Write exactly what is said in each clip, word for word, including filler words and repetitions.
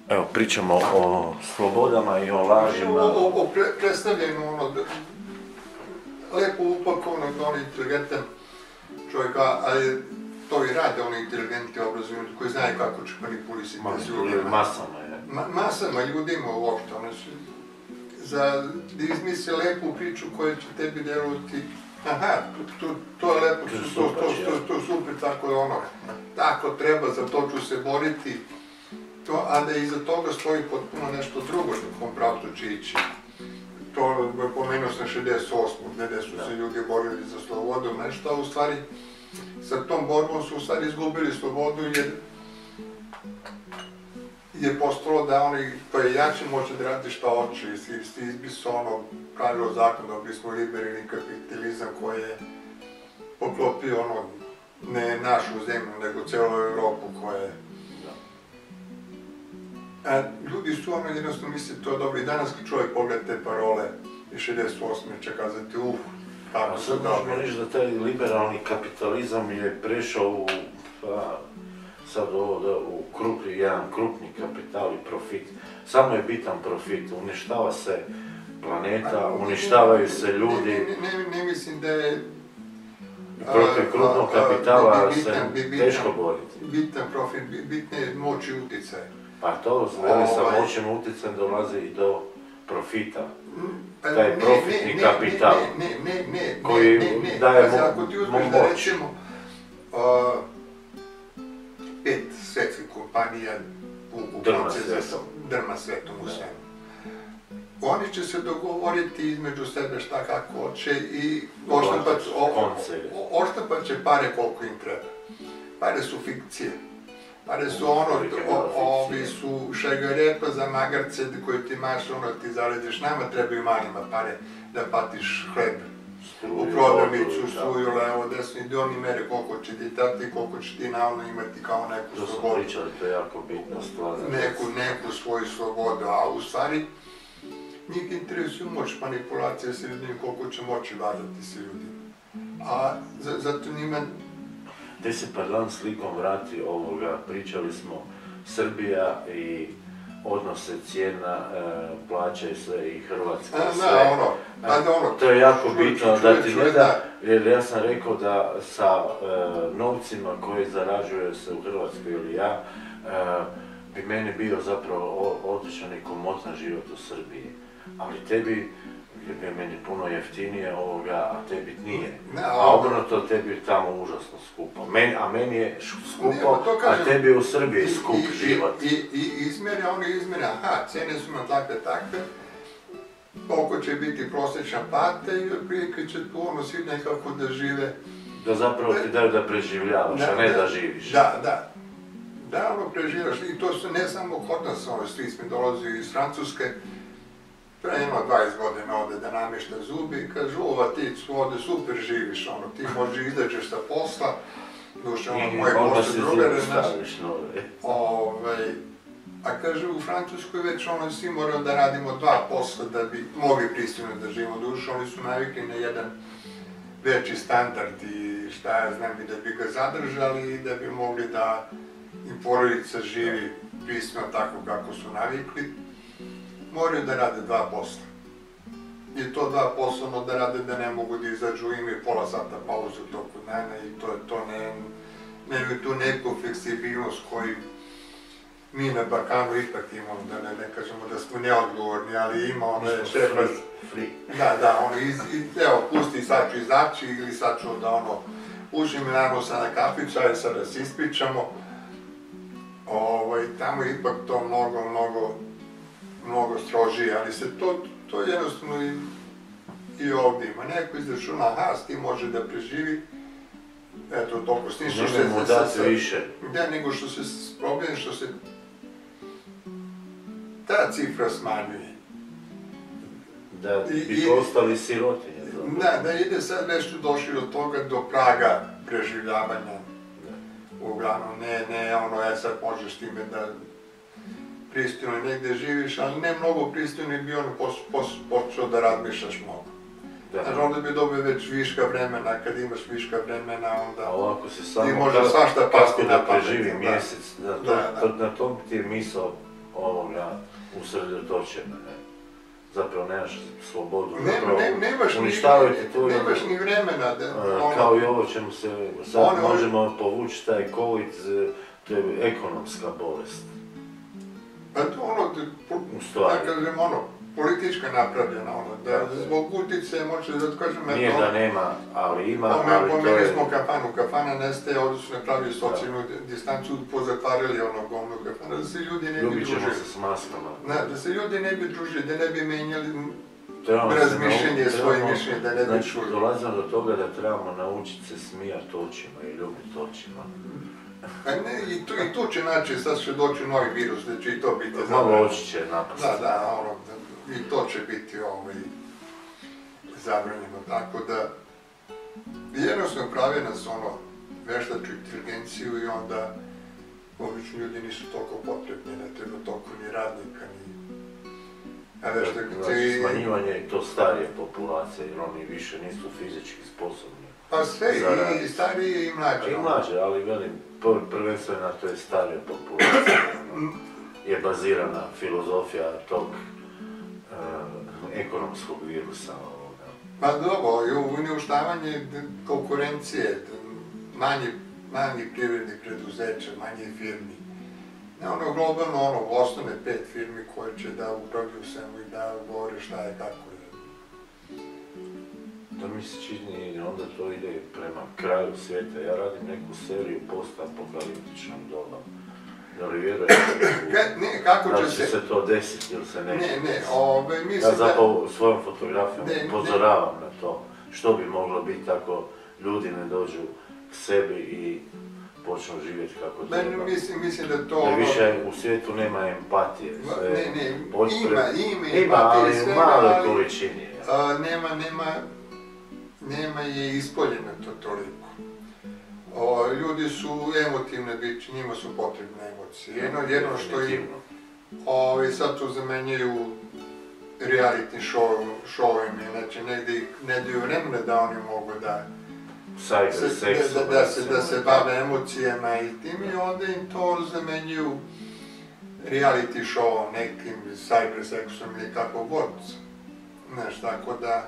Evo, pričamo o slobodama i o lažima. O predstavljanju, ono, lepo upakovanog, on inteligentan čovjek, ali to i rade oni inteligentni obrazovni koji znaju kako će manipulisati s ljudima. Masama je. Masama ljudima uopšte, one su za da izmisle lepu priču koja će tebi djelovati, aha, to je lepo, to je super, tako je ono, tako treba, za to ću se boriti, a da iza toga stoji potpuno nešto drugo u kom pravcu će ići. To pomenuo sam šezdeset osmu gdje su se ljudi borili za slobodu, nešto, a u stvari sa tom borbom su u stvari izgubili slobodu jer je postalo da oni koji jači može da radi šta hoće i bi se ono pravilo zakon da bismo liberalni kapitalizam koji je poklopio ono ne našu zemlju nego celu Evropu koja je. A ljudi su ono jednostavno misle to dobro i danas kad čovjek pogleda te parole i šezdeset osme će kazati uf, kako se dobro. Možemo reći da taj liberalni kapitalizam je prešao u sad u krupni, jedan krupni kapital i profit. Samo je bitan profit, uništava se planeta, uništavaju se ljudi. Ne mislim da je protiv krupnog kapitala se teško boriti. Bitan profit, bitne je moć i utjecaj. Pa to, veli sa moćim utjecajem dolazi i do profita. Taj profitni kapital koji daje moć. Ako ti uzmeš da rećemo pet svetskih kompanija u procesu drma svetom u svemu. Oni će se dogovoriti između sebe šta kako hoće i oštapat će pare koliko im treba. Pare su fikcije. Pare su ono, ovi su šegarepa za magarce koje ti imaš, ono ti zaradiš, nama trebaju malima pare da patiš hleb u prodavnicu, struju, levo, desno i oni mere koliko će ti dati, koliko će ti naravno imati kao neku slobodu. To su pričali, to je jako bitna stvar. Neku svoju slobodu, a u stvari njih interesuju moć manipulacije s ljudima, koliko će moći vladati s ljudima. A zato njima... Gdje se pardon slikom vrati ovoga, pričali smo Srbija i odnose cijena, plaća i sve i Hrvatska sve. To je jako bitno da ti ne da, jer ja sam rekao da sa novcima koje zarađuje se u Hrvatskoj ili ja, bi meni bio zapravo odličan i komotan život u Srbiji. Ali tebi je meni puno jeftinije ovoga, a tebi nije. A obrnuto tebi tamo užasno skupo. A meni je skupo, a tebi je u Srbiji skup život. I izmjere, oni izmjere, aha, cijene su nam takve, takve, koliko će biti prosječna plata i otprilike će tu ono svi nekako da žive. Da zapravo ti daju da preživljavaš, a ne da živiš. Da, da. Da, ono preživljaš. I to su ne samo kod nas, svi smo dolazili iz Francuske, pre ima dvadeset godina ovde da namješta zubi i kažu, ova ti ovde super živiš, ono, ti možeš izađeš sa posla, duše, ono, moje posle drugare, znaš, a kaže, u Francuskoj već, ono, svi moramo da radimo dva posla da bi mogli pristojno da živimo, duše, oni su navikli na jedan veći standard i šta ja znam, i da bi ga zadržali i da bi mogli da im porodica živi pristojno tako kako su navikli. Moraju da rade dva posla. I to dva posla da rade da ne mogu da izađu, imaju pola sata pauzu toku dana i to je to, nemaju tu neku fleksibilnost koju mi na Balkanu ipak imamo, da ne kažemo da smo neodgovorni, ali ima ono je šefa... Da, da, ono, evo, pusti sad ću izaći ili sad ću da ono, ušim i naravno sad na kafiću, ajde sad da se ispričamo. Tamo je ipak to mnogo, mnogo mnogo strožije, ali se to jednostavno i ovdje ima. Neko izračuna, aha, s tim može da preživi, eto, toliko s tim što se... Ne mu dati više. Da, nego što se problem, što se ta cifra smanjuje. Da bi postali sirotinje. Da, da ide sad nešto došli do toga, do praga preživljavanja. Uglavnom, ne ono, ja sad možeš time da pristojno negdje živiš, ali ne mnogo pristojno bi ono počeo da razmišljaš mnogo. Znači onda bi dobio već viška vremena, kad imaš viška vremena onda ti može svašta pasti na pamet. Kako da preživi mjesec, na tom ti je misao ovoga usredotočene. Zapravo nemaš slobodu, ne, zapravo ne, nemaš uništavaju ti tu... Nemaš ni vremena da... Ono, kao i ovo čemu se sad ono, možemo povući taj COVID, to je ekonomska bolest. Pa to ono, da kažem ono, politička napravljena, ono, da zbog utice može da kažem... Nije da nema, ali ima, ali to je... Pomenuli smo kafanu, kafana nestaje, ovdje su napravili socijalnu distancu, pozatvarali ono gomnu kafana, da se ljudi ne bi družili. Ljubit ćemo se s maskama. Da, da se ljudi ne bi družili, da ne bi menjali razmišljenje, svoje mišljenje, da ne bi čuli. Znači, dolazimo do toga da trebamo naučiti se smijati očima i ljubiti očima. A ne, i tu, i tu će naći, sad će doći novi virus, da će i to biti... Malo oči će napasti. Da, da, ono, i to će biti ovaj, zabranjeno, tako da jednostavno pravi nas ono veštačku inteligenciju i onda obični ljudi nisu toliko potrebni, ne treba toliko ni radnika, ni... Znači, smanjivanje je to starije populacije, jer oni više nisu fizički sposobni. Pa sve, i starije i mlađe. I mlađe, ali velim, prvenstveno na to je starija populacija. Je bazirana filozofija tog ekonomskog virusa. Pa dobro, i uništavanje konkurencije, manjih privrednih preduzeća, manjih firmi. Ono globalno, ono, ostane pet firmi koje će da upravljaju svemu i da govore šta je, kako je. Da mi se čini, onda to ide prema kraju svijeta. Ja radim neku seriju post-apokaliptičnom dobom. Da li vjerujete da li će se to desiti ili se neće desiti? Ne, ne, ove, mislim da... Ja zapravo svojom fotografijom upozoravam na to što bi moglo biti ako ljudi ne dođu k sebi i počnu živjeti kako treba. Mislim da to... Da više u svijetu nema empatije. Ne, ne, ima, ima empatije, ali u maloj količini. Nema, nema, nema je ispoljeno to toliko. Ljudi su emotivne biće, njima su potrebne emocije. Jedno što im sad tu zamenjaju reality show-ovima, znači negdje ne daju vremena da oni mogu da da se bave emocijama i tim i onda im to zamenjuju reality show-om, nekim cyberseksom ili kako god. Znaš, tako da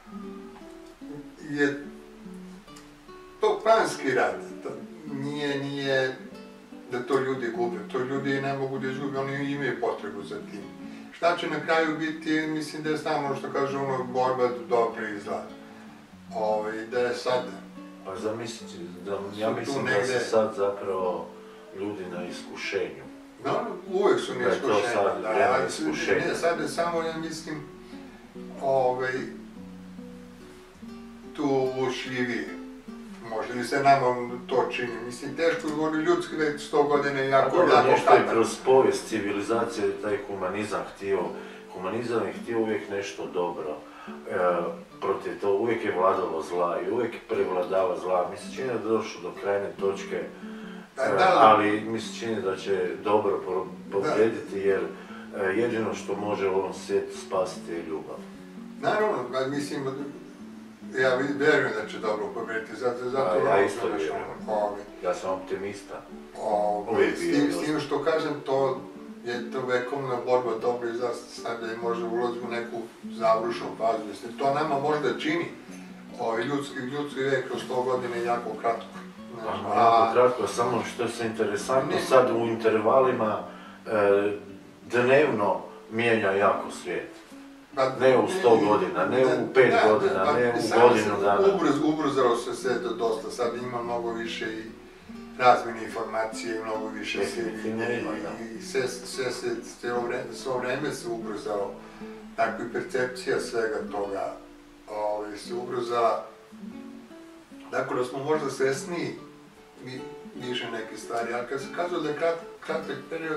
je to planski rad, nije, nije da to ljudi gube, to ljudi ne mogu da izgube, oni imaju potrebu za tim. Šta će na kraju biti, mislim da je samo što kaže ono borba dobro i zla. Da je sad... Pa zamislite, ja mislim da se sad zapravo ljudi na iskušenju. No, uvijek su na iskušenju. Da je to sad vreme iskušenja. Ne, sad je samo, ja mislim, tu ušljivije. Možda li se nama to čini. Mislim, teško je govoriti ljudski već sto godina i jako jako kako. Nešto je kroz povijest civilizacije taj humanizam htio. Humanizam je htio uvijek nešto dobro. Protiv to uvijek je vladalo zla i uvijek prevladava zla. Mi se čini da je došlo do krajne točke, ali mi se čini da će dobro pobjediti jer jedino što može u ovom svijetu spasiti je ljubav. Naravno, mislim, ja vjerujem da će dobro pobjediti, zato... Ja isto vjerujem, ja sam optimista. S tim što kažem, to je to vekovna borba dobro i sada je možda ulazimo u neku završnu fazu. Mislim, to nama možda čini. Ljudski vijek kroz sto godina je jako kratko. Jako kratko, samo što se interesantno sad u intervalima dnevno mijenja jako svijet. Ne u sto godina, ne u pet godina, ne u godinu dana. Ubrzalo se sve to dosta, sad ima mnogo više i razmjene informacije, mnogo više sjedinje i sve se vreme se ubrzalo. Tako i percepcija svega toga se ubrzala. Dakle, da smo možda svesniji više neke stvari, ali kad se kazao da je kratak period,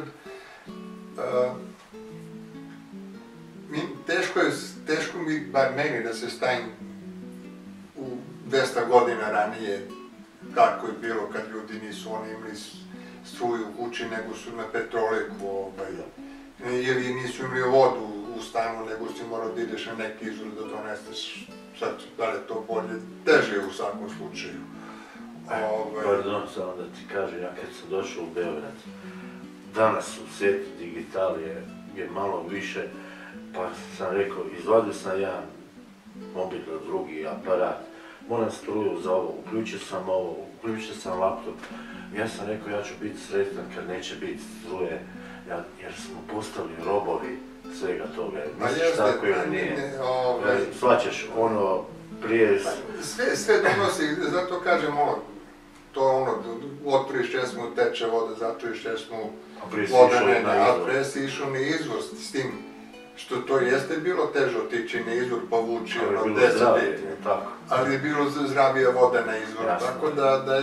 teško mi, bar meni, da se stavim u dvesta godina ranije kako je bilo kad ljudi nisu oni imali struju u kući, nego su na petroliku, ili nisu imali vodu u stanu, nego si morao da ideš na neki izvor da doneseš, sad da li je to bolje, teže u svakom slučaju. Pardon, samo da ti kažem, ja kad sam došao u Beograd, danas u svijetu digitalije je malo više, pa sam rekao, izvadio sam jedan mobil, drugi aparat, moram struju za ovo, uključio sam ovo, uključio sam laptop. Ja sam rekao, ja ću biti sretan kad neće biti struje, jer smo postali robovi svega toga. Misliš tako ili nije? Svaćaš ono prije... Sve donosi, zato kažem ono, to ono, otvoriš česmu, teče voda, zatvoriš česmu, voda ne, a pre si išao na izvor s tim, što to jeste bilo teže otići na izvor, povući ono deset litri, ali je bilo zdravija voda na izvor, tako da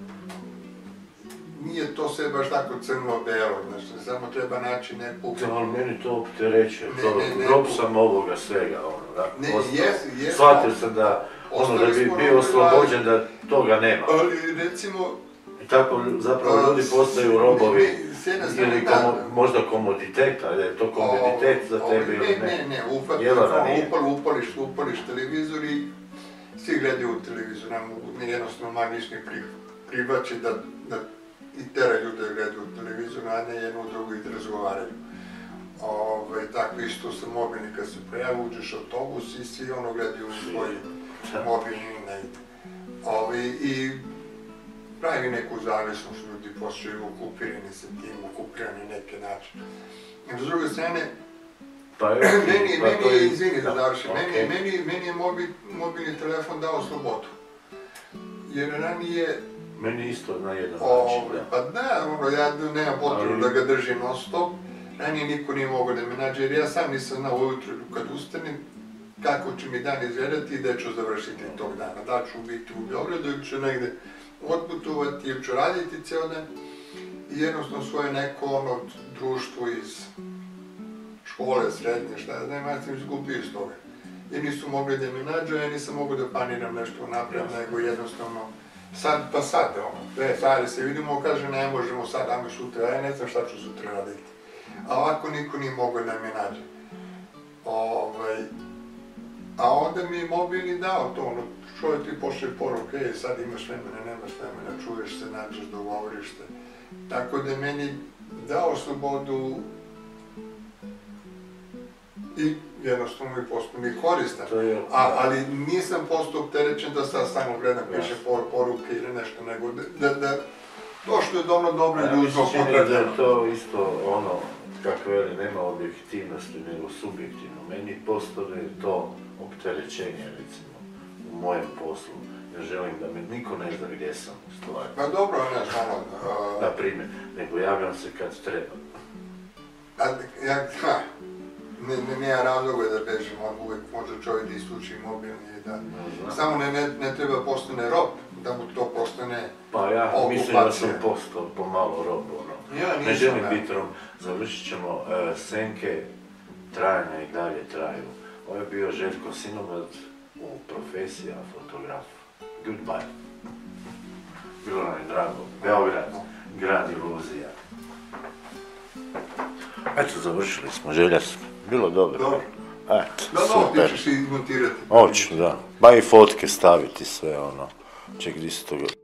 nije to sve baš tako crno-belo, znači, samo treba naći neku... Ali meni to opterećuje, grob sam ovoga svega, ono, da, ostao. Shvatio sam da, ono, da bi bio oslobođen da toga nema. Ali, recimo... I tako, zapravo, ljudi postaju robovi, ili možda komoditeta, je to komoditet za tebe ili ne? Ne, ne, upališ televizor i svi gledaju u televizor, jednostavno manje ništa ne privlači da i tera ljude gledaju televizor, a ne jedno u drugu i da razgovaraju. Tako isto sa mobilni, kad se prejavu, uđeš autobus i svi ono gledaju u svoj mobilni. I pravi neku zavisnost, ljudi postaju okupirani sa tim, okupirani neke načine. S druge strane, meni je, izvini da završim, meni je mobilni telefon dao slobodu. Jer ranije... Meni isto na jedan način, da. Pa da, ono, ja nemam potrebu da ga držim non stop, ranije niko nije mogao da me nađe, jer ja sam nisam znao ujutru kad ustanem kako će mi dan izgledati i da ću završiti tog dana. Da ću biti u Beogradu ili ću negde otputovati ili ću raditi cijel dan i jednostavno svoje neko ono društvo iz škole, srednje, šta ja znam, ja sam izgubio iz toga. Jer nisu mogli da me nađu, ja nisam mogao da planiram nešto napred, nego jednostavno sad pa sad, ono, e, sad se vidimo, kaže ne možemo sad, damo sutra, ja ne znam šta ću sutra raditi. A ovako niko nije mogao da me nađe. A onda mi je mobilni dao to, ono, čovjek ti pošle poruke, ej, sad imaš vremena, nemaš vremena, čuješ se, nađeš, dogovoriš se. Tako da je meni dao slobodu i jednostavno mi postao mi koristan. Ali nisam postao opterećen da sad samo gledam, piše poruke ili nešto, nego da to što je ono dobro ljudsko potrebno. Ja mislim da je to isto ono, kako veli, nema objektivnosti, nego subjektivno. Meni postane to opterećenje, recimo, u mojem poslu. Ja želim da me niko ne zna gdje sam u stvari. Pa dobro, ne znam. Na primjer, nego javljam se kad treba. Nema razloga da bežim, uvijek može čovjek da isključi mobilni i da... Samo ne treba postane rob, da mu to postane okupacija. Pa ja mislim da sam postao pomalo rob, ono. Ne želim biti rob. Završit ćemo, senke trajanja i dalje traju. Ovo je bio Željko Sinomad u profesija fotograf. Goodbye. Bilo nam je drago. Beograd, grad iluzija. Eto, završili smo, Želja smo. Bilo dobro. Dobro. Eto, super. Da, ti ćeš i montirati. Hoću, da. Ba i fotke staviti sve, ono. Ček, gdje se to...